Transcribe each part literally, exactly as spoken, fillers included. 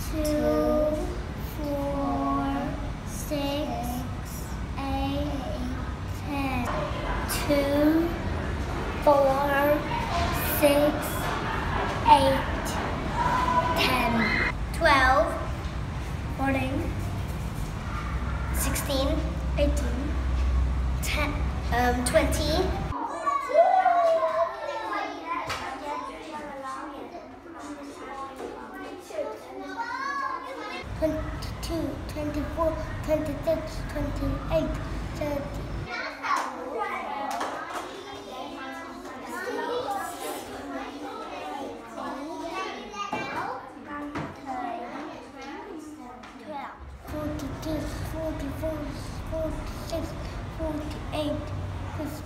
two, four, six, eight, ten. Two, four, six, eight, ten. Twelve, fourteen, sixteen, eighteen, ten, um, twenty. twenty-two, twenty-four, twenty-six, twenty-eight, thirty. forty-two, forty-four, forty-six, forty-eight, fifty.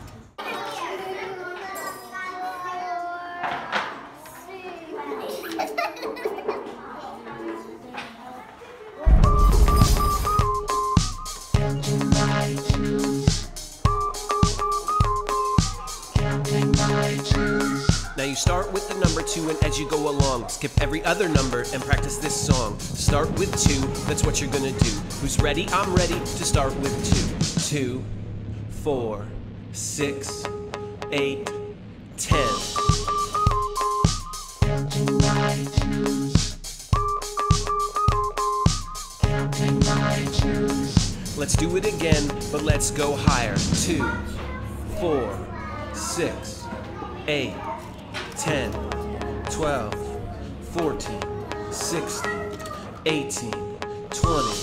Now you start with the number two, and as you go along, skip every other number and practice this song. Start with two, that's what you're gonna do. Who's ready? I'm ready to start with two. Two, four, six, eight, ten. Let's do it again, but let's go higher. Two, four, six, eight, ten, twelve, fourteen, sixteen, eighteen, twenty.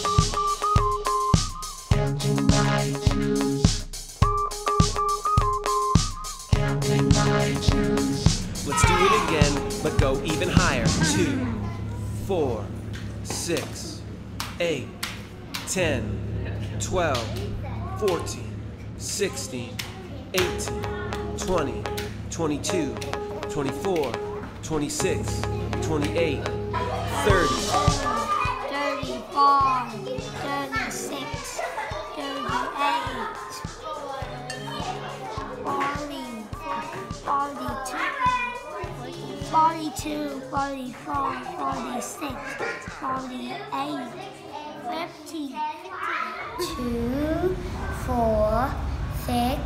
Let's do it again, but go even higher. Two, four, six, eight, ten, twelve, fourteen, sixteen, eighteen, twenty, twenty-two, twenty-four, twenty-six, twenty-eight, thirty. thirty-four, thirty-six, thirty-eight, forty, forty-two, forty-two, forty-four, forty-six, forty-eight, fifty. Two, four, six,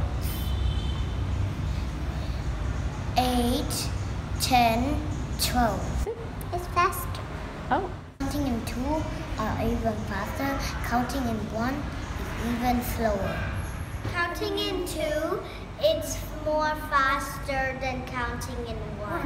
eight, ten, twelve. It's faster. Oh. Counting in two are even faster. Counting in one is even slower. Counting in two, it's more faster than counting in one.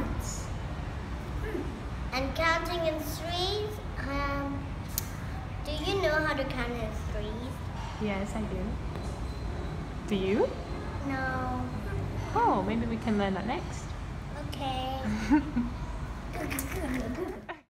And counting in three, um, do you know how to count in threes? Yes, I do. Do you? No. Oh, maybe we can learn that next. Okay.